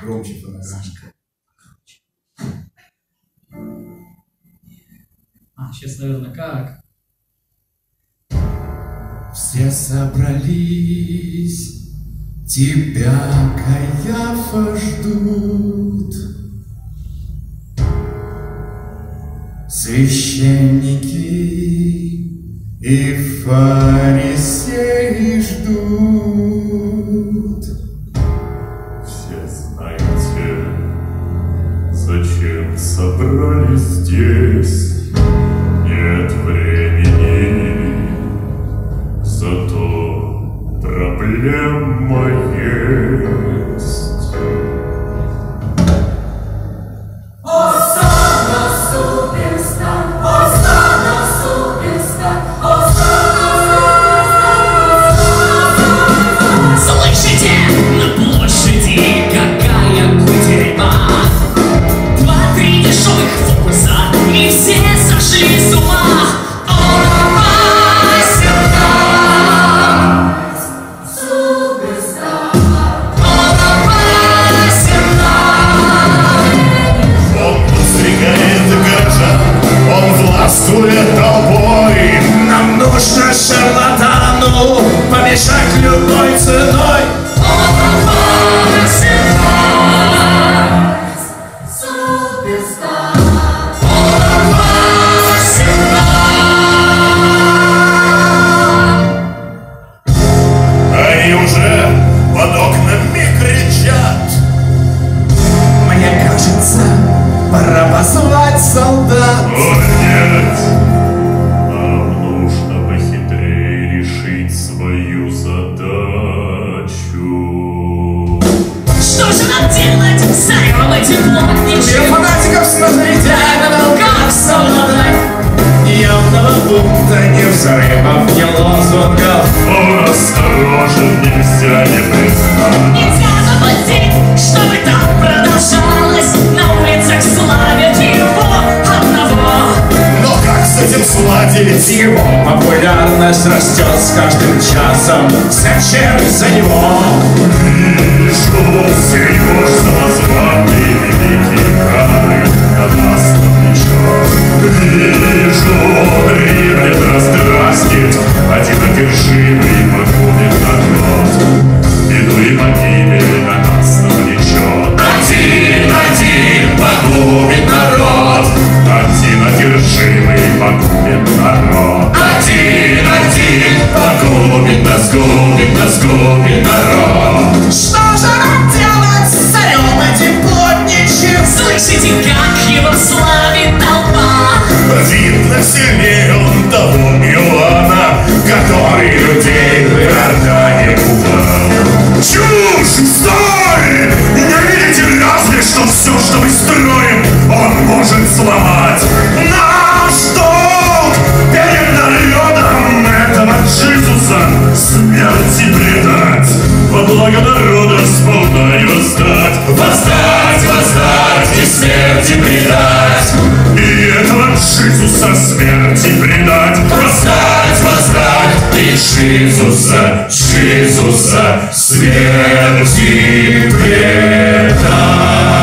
Громче фонограмма. Сейчас, наверное, как? Все собрались, тебя, Каиафа, ждут. Священники и фарисеи ждут. Все знаете, зачем собрались здесь? Нет времени, зато проблема есть. Слышите, на площади какая кутерьма. 2-3 дешевых фокуса, и все сошли с ума. Он подстригает горожан, он властвует толпой. Нам нужно шарлатану помешать любой ценой. Они уже под окнами кричат. Мне кажется, пора позвать солдат. О, нет! Нам нужно похитрее решить свою задачу. Что же нам делать? Зарем эти плотнички. Фанатиков с нозрителями как солдат. Явного бунта, ни взрывов, ни лозунгов. Осторожен, нельзя не признать. Нельзя допустить, чтобы так продолжалось. На улицах славят его одного. Но как с этим сладить? Его популярность растет с каждым часом. Зачем за него? Вижу серьезно званый великий камень на нас на плечах. Вижу, римлян раздразнит один одержимый погубит народ. Беду и погибель на нас навлечет. Один погубит народ. Один одержимый погубит народ. Один погубит нас, губит народ. Что же нам делать с царем этим плотничьим? Слышите, как его славит толпа? Видно, сильнее он того Иоанна, который людей в Иордане пугал. Чушь! Стой! Не видите разве, что все, что мы строим, он может сломать? Наш долг перед народом этого Иисуса смерти предать, во благо народа сполна и восстать. Восстать и смерти предать. И этого Иисуса смерти предать. Восстать и Иисуса смерти предать.